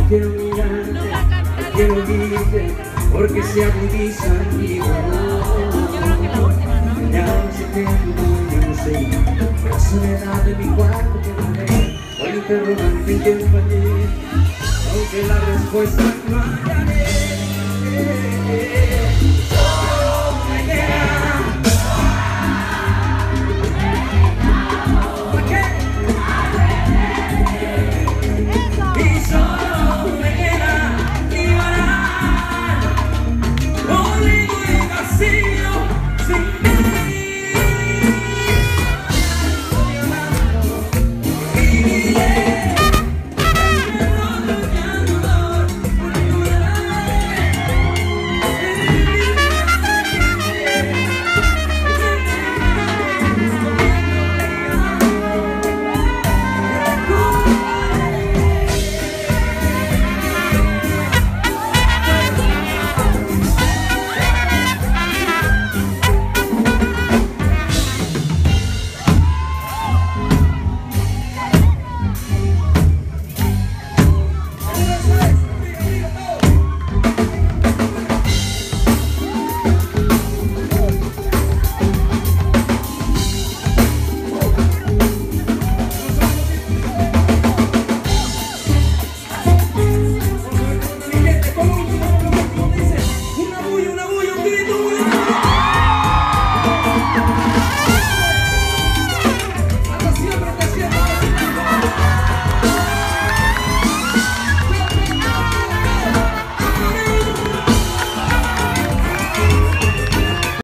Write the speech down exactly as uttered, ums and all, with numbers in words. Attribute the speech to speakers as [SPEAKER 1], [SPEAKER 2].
[SPEAKER 1] quiero mirarte, no quiero oírte, porque se agudiza mi dolor. Ya no sé qué tú, yo no sé, la soledad de mi cuarto que dejé, hoy interrogante en quién fallé, aunque la respuesta